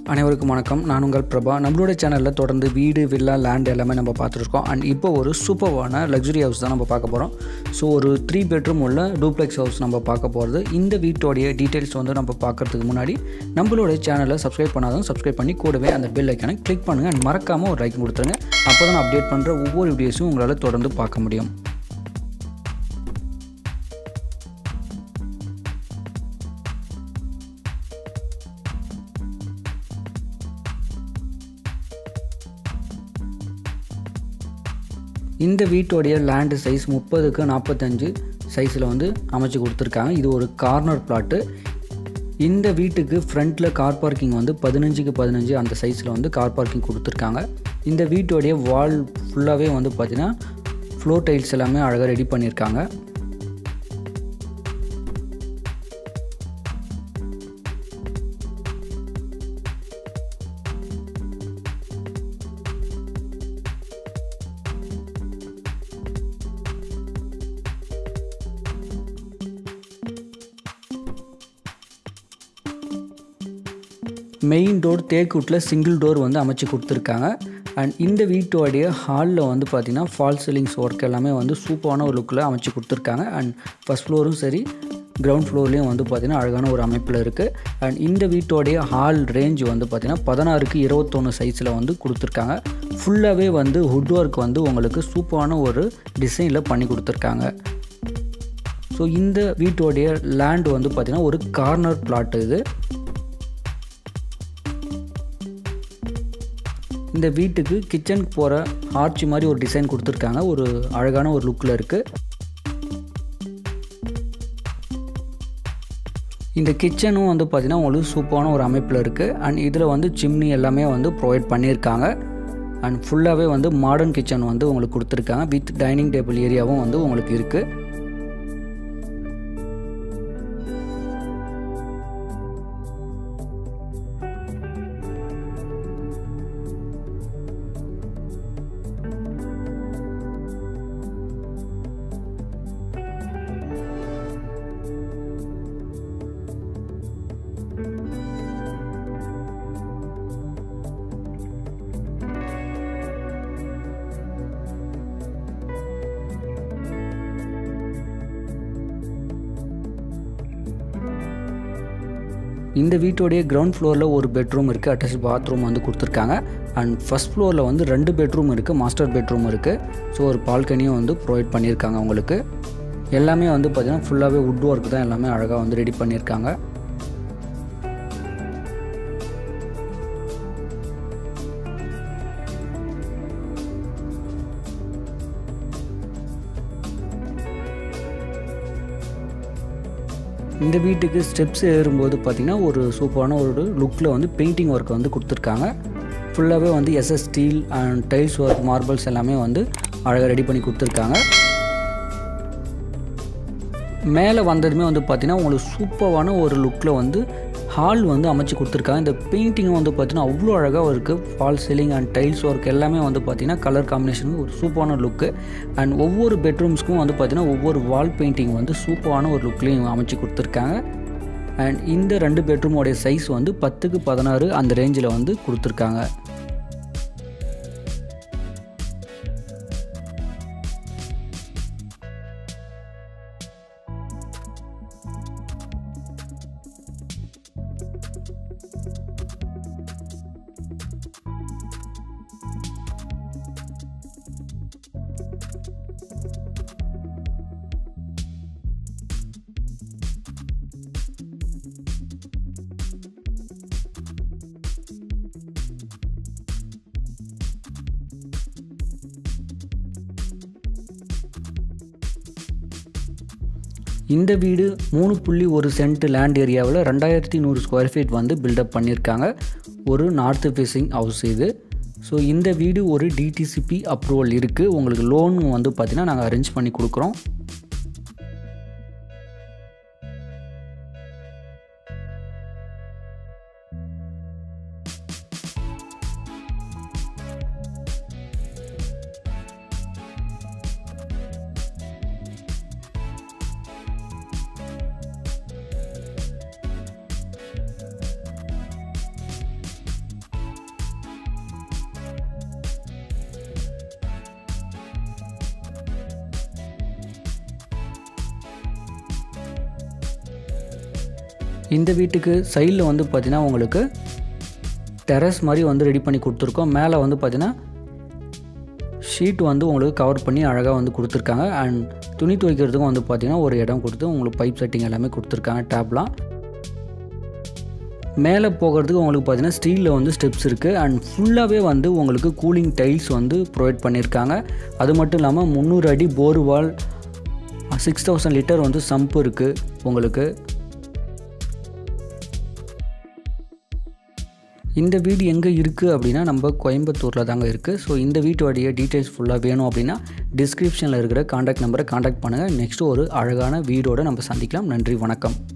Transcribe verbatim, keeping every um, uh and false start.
அனைவருக்கும் வணக்கம். நான் உங்கள் பிரபா. நம்மளோட சேனலில் தொடர்ந்து வீடு, வில்லா, லேண்ட் எல்லாமே நம்ம பார்த்துருக்கோம். அண்ட் இப்போ ஒரு சூப்பர்வான லக்ஸுரி ஹவுஸ் தான் நம்ம பார்க்க போகிறோம். ஸோ ஒரு த்ரீ பெட்ரூம் உள்ள டூப்ளெக்ஸ் ஹவுஸ் நம்ம பார்க்க போகிறது. இந்த வீட்டோடைய டீட்டெயில்ஸ் வந்து நம்ம பார்க்குறதுக்கு முன்னாடி நம்மளோட சேனலை சப்ஸ்கிரைப் பண்ணாதான் சப்ஸ்கிரைப் பண்ணி கூடவே அந்த பெல் ஐக்கானை கிளிக் பண்ணுங்கள். அண்ட் மறக்காமல் ஒரு லைக் கொடுத்துருங்க. அப்போ தான் அப்டேட் பண்ணுற ஒவ்வொரு வீடியோஸும் உங்களால் தொடர்ந்து பார்க்க முடியும். இந்த வீட்டோடைய லேண்டு சைஸ் முப்பதுக்கு நாற்பத்தஞ்சு சைஸில் வந்து அமைச்சு கொடுத்துருக்காங்க. இது ஒரு கார்னர் பிளாட்டு. இந்த வீட்டுக்கு ஃப்ரண்ட்டில் கார் பார்க்கிங் வந்து பதினஞ்சுக்கு பதினஞ்சு அந்த சைஸில் வந்து கார் பார்க்கிங் கொடுத்துருக்காங்க. இந்த வீட்டோடைய வால் ஃபுல்லாகவே வந்து பார்த்திங்கன்னா ஃப்ளோர் டைல்ஸ் எல்லாமே அழகாக ரெடி பண்ணியிருக்காங்க. மெயின் டோர் தேக்குட்டில் சிங்கிள் டோர் வந்து அமைச்சு கொடுத்துருக்காங்க. அண்ட் இந்த வீட்டோடைய ஹாலில் வந்து பார்த்திங்கன்னா ஃபால் சீலிங்ஸ் ஒர்க் எல்லாமே வந்து சூப்பரான ஒரு லுக்கில் அமைச்சு கொடுத்துருக்காங்க. அண்ட் ஃபஸ்ட் ஃப்ளோரும் சரி, கிரவுண்ட் ஃப்ளோர்லேயும் வந்து பார்த்திங்கன்னா அழகான ஒரு அமைப்பில் இருக்குது. அண்ட் இந்த வீட்டோடைய ஹால் ரேஞ்ச் வந்து பார்த்திங்கன்னா பதினாறுக்கு இருபத்தொன்று சைஸில் வந்து கொடுத்துருக்காங்க. ஃபுல்லாகவே வந்து வுட் ஒர்க் வந்து உங்களுக்கு சூப்பரான ஒரு டிசைனில் பண்ணி கொடுத்துருக்காங்க. ஸோ இந்த வீட்டோடைய லேண்ட் வந்து பார்த்திங்கன்னா ஒரு கார்னர் பிளாட். இது இந்த வீட்டுக்கு கிச்சனுக்கு போகிற ஆர்ச் மாதிரி ஒரு டிசைன் கொடுத்துருக்காங்க. ஒரு அழகான ஒரு லுக்கில் இருக்குது. இந்த கிச்சனும் வந்து பார்த்திங்கன்னா உங்களுக்கு சூப்பரான ஒரு அமைப்பில் இருக்குது. அண்ட் இதில் வந்து சிம்னி எல்லாமே வந்து ப்ரொவைட் பண்ணியிருக்காங்க. அண்ட் ஃபுல்லாகவே வந்து மாடர்ன் கிச்சன் வந்து உங்களுக்கு கொடுத்துருக்காங்க. வித் டைனிங் டேபிள் ஏரியாவும் வந்து உங்களுக்கு இருக்குது. இந்த வீட்டோடைய கிரவுண்ட் ஃப்ளோரில் ஒரு பெட்ரூம் இருக்குது. அட்டாச் பாத்ரூம் வந்து கொடுத்துருக்காங்க. அண்ட் ஃபஸ்ட் ஃப்ளோரில் வந்து ரெண்டு பெட்ரூம் இருக்குது. மாஸ்டர் பெட்ரூம் இருக்குது. ஸோ ஒரு பால்கனியும் வந்து ப்ரொவைட் பண்ணியிருக்காங்க உங்களுக்கு. எல்லாமே வந்து பார்த்திங்கன்னா ஃபுல்லாகவே வுட் ஒர்க் தான் எல்லாமே அழகாக வந்து ரெடி பண்ணியிருக்காங்க. இந்த வீட்டுக்கு ஸ்டெப்ஸ் ஏறும்போது பார்த்திங்கன்னா ஒரு சூப்பரான ஒரு லுக்கில் வந்து பெயிண்டிங் ஒர்க் வந்து கொடுத்துருக்காங்க. ஃபுல்லாகவே வந்து SS steel and tiles work, marbles எல்லாமே வந்து அழகாக ரெடி பண்ணி கொடுத்துருக்காங்க. மேலே வந்ததுமே வந்து பார்த்திங்கன்னா உங்களுக்கு சூப்பரான ஒரு லுக்கில் வந்து ஹால் வந்து அமைச்சு கொடுத்துருக்காங்க. இந்த பெயிண்டிங்கும் வந்து பார்த்திங்கன்னா அவ்வளோ அழகாக இருக்குது. False ceiling and tiles work எல்லாமே வந்து பார்த்திங்கன்னா கலர் காம்பினேஷன் ஒரு சூப்பரான லுக்கு. அண்ட் ஒவ்வொரு பெட்ரூம்ஸ்க்கும் வந்து பார்த்திங்கன்னா ஒவ்வொரு வால் பெயிண்டிங் வந்து சூப்பரான ஒரு லுக்லேயும் அமைச்சு கொடுத்துருக்காங்க. அண்ட் இந்த ரெண்டு பெட்ரூமோடைய சைஸ் வந்து பத்துக்கு பதினாறு அந்த ரேஞ்சில் வந்து கொடுத்துருக்காங்க. இந்த வீடு மூணு புள்ளி ஒரு சென்ட் லேண்ட் ஏரியாவில் ரெண்டாயிரத்தி நூறு ஸ்கொயர் ஃபீட் வந்து பில்டப் பண்ணியிருக்காங்க. ஒரு நார்த்து ஃபேஸிங் ஹவுஸ் இது. ஸோ இந்த வீடு ஒரு டிடிசிபி அப்ரூவல் இருக்குது. உங்களுக்கு லோன் வந்து பார்த்திங்கன்னா நாங்கள் அரேஞ்ச் பண்ணி கொடுக்குறோம். இந்த வீட்டுக்கு சைடில் வந்து பார்த்திங்கன்னா உங்களுக்கு டெரஸ் மாதிரி வந்து ரெடி பண்ணி கொடுத்துருக்கோம். மேலே வந்து பார்த்திங்கன்னா ஷீட் வந்து உங்களுக்கு கவர் பண்ணி அழகாக வந்து கொடுத்துருக்காங்க. அண்ட் துணி துவைக்கிறதுக்கும் வந்து பார்த்திங்கன்னா ஒரு இடம் கொடுத்து உங்களுக்கு பைப் செட்டிங் எல்லாமே கொடுத்துருக்காங்க. டேப்லாம் மேலே போகிறதுக்கு உங்களுக்கு பார்த்திங்கன்னா ஸ்டீலில் வந்து ஸ்டெப்ஸ் இருக்குது. அண்ட் ஃபுல்லாகவே வந்து உங்களுக்கு கூலிங் டைல்ஸ் வந்து ப்ரொவைட் பண்ணியிருக்காங்க. அது மட்டும் இல்லாமல் முந்நூறு அடி bore well, six thousand litre வந்து சம்ப் இருக்குது உங்களுக்கு. இந்த வீடு எங்கே இருக்குது அப்படின்னா நம்ம கோயம்புத்தூரில் தாங்க இருக்குது. ஸோ இந்த வீட்டோடைய டீட்டெயில்ஸ் ஃபுல்லாக வேணும் அப்படின்னா டிஸ்கிரிப்ஷனில் இருக்கிற காண்டாக்ட் நம்பரை காண்டாக்ட் பண்ணுங்கள். நெக்ஸ்ட்டு ஒரு அழகான வீடோடு நம்ம சந்திக்கலாம். நன்றி, வணக்கம்.